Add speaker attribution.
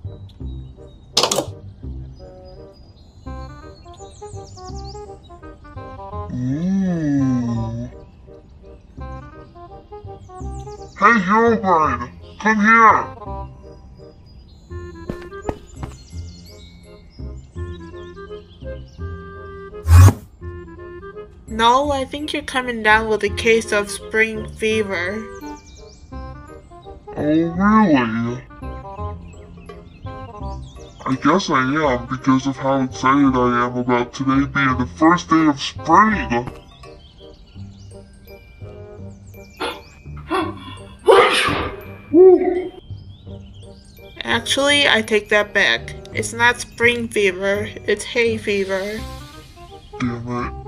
Speaker 1: Ooh. Hey, Herobrine! Come here!
Speaker 2: No, I think you're coming down with a case of spring fever.
Speaker 1: Oh, really? I guess I am because of how excited I am about today being the first day of spring.
Speaker 2: Actually, I take that back. It's not spring fever, it's hay fever.
Speaker 1: Damn it.